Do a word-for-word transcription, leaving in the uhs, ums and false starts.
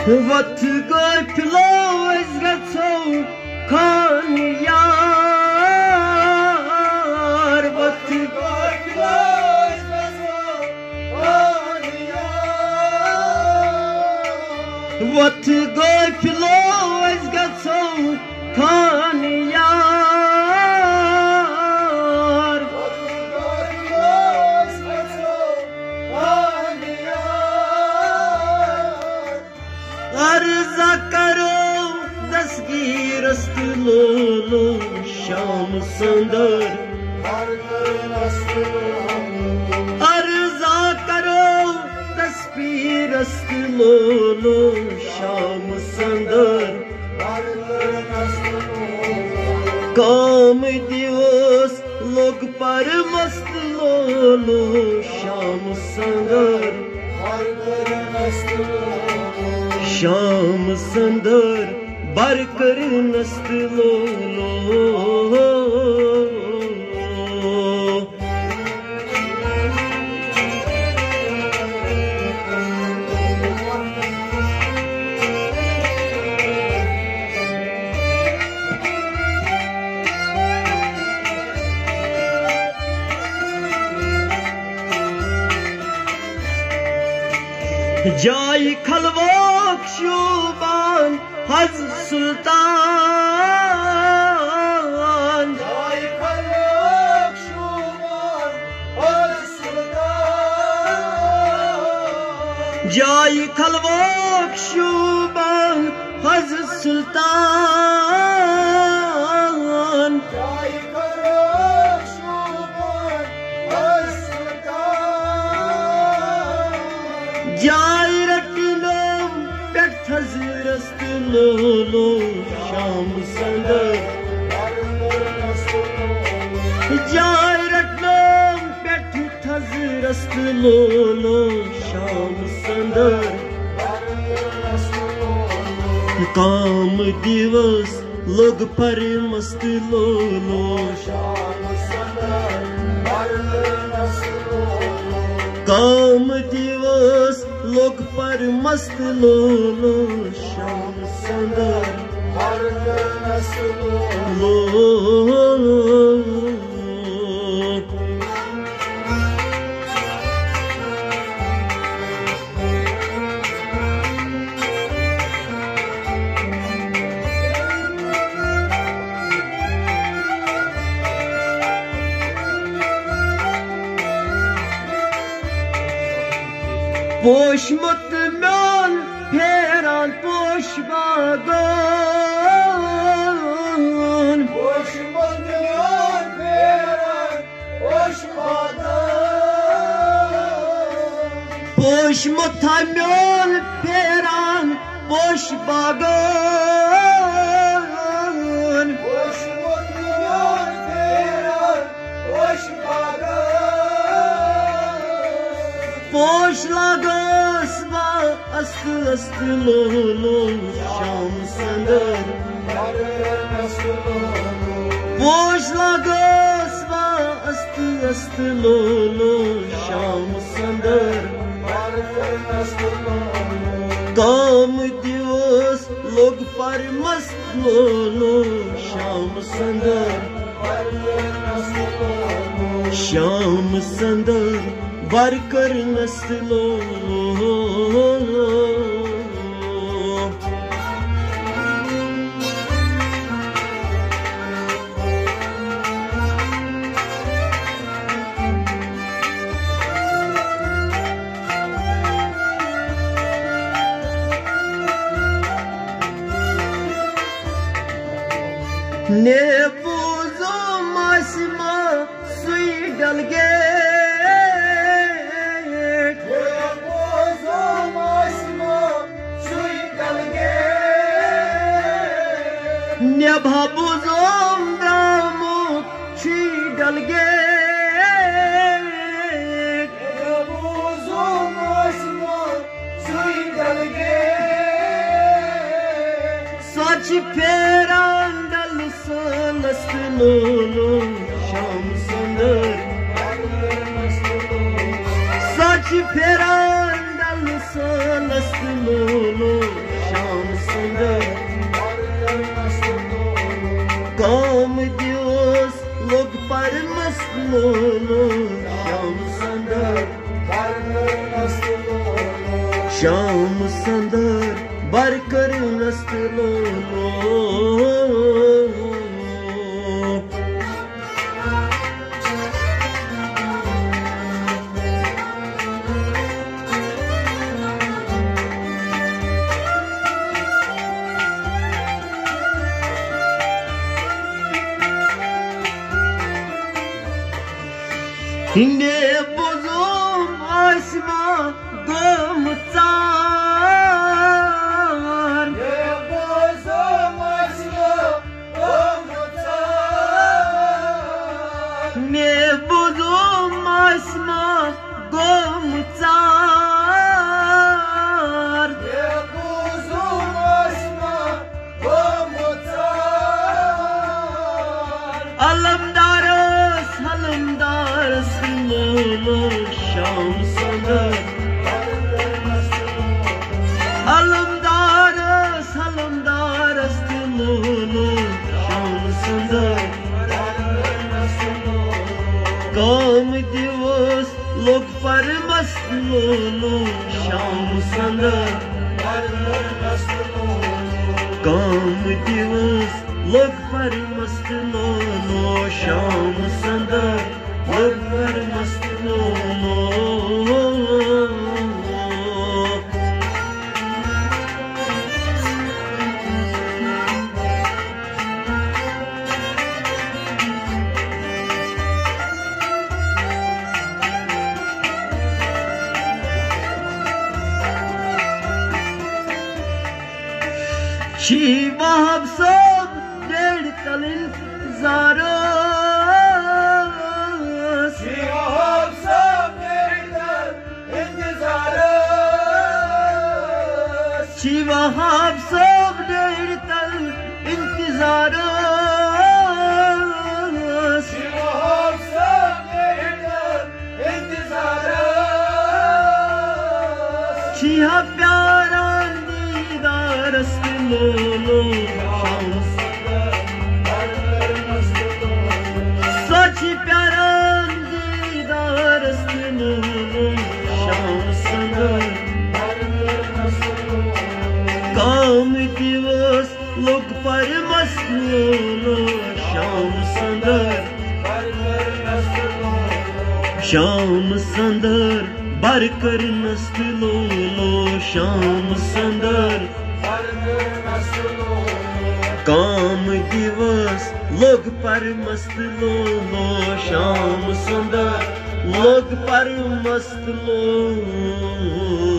What good flows got so con yar. What good flows got so con yar. What good flows got so con yar. अर्ज़ा करो दस्तगीर लो लो शाम संदर अर्ज़ा करो तस्वीर लो लो शाम संदर काम दिवस लोग पर मस्त लो लो शाम संदर शाम संदर बरकर नस्त लो लो जाई खलवोक शुबान हज सुल्तान जाई खलवोक शुबान हज सुल्तान जाई खलवोक शुबान हज सुल्तान जाई खलवोक शुबान हज सुल्तान जाई रटलोम पेट थजरस्त लो लो शाम संदर जाई रटलोम पेट थजरस्त लो लो शाम संदर काम दिवस लोग पर मस्त लो लो शाम संदर काम दिवस लोग पर मस्त लो लो शाम संदर लो पोश मत म्यान फेरान पोश बागान पोश मत म्यान फेरान पोश बागान पोश मत म्यान फेरान पोश बागान पोश मत म्यान फेरान पोश बागान पोश लागस बा अस्त अस्त लो लो शाम संदर पोश लागस बा अस्त अस्त लो लो शाम संदर काम दिवस लोग पर मस्त लो लो शाम संदर शाम संदर बरकर नस्त लो ने बूझो मासमा सुई डल गे ने भाबूजो रामो छी डल गे भाबूजो मासमा सुई डल गे सच फेरा डल सलस्त लो लो शाम संदर सच फेरा डल सलस्त लो लो श्याम सुंदर काम दिवस लोग पर मस्त लोलो श्याम सुंदर श्याम सुंदर बरकर नस्त लोलो Hinde bozum asma gomtsar Ne bozum asma gomtsar Ne bozum asma gomtsar Ne bozum asma gomtsar Alamdaras alamdaras Lolo Sham Sundar Alamdaras Alamdaras Lolo Sham Sundar Kam Divas Log par mast Lolo Sham Sundar Kam Divas Log par mast Lolo Sham Sundar Log par mast Lolo Shiva hab sab ded tal intizaros Shiva hab sab ded tal intizaros Shiva hab sab ded tal intizaros Shiva hab sab ded tal intizaros Shiva pyaran didaras Lolo Sham Sochi pyaran didaras Lolo Sham Sundar Kam divas log par mast Lolo Sham Sundar Sham Sundar barkar nast Lolo Sham Sundar काम दिवस लोग पर मस्त लोलो श्याम सुंदर लोग पर मस्त लो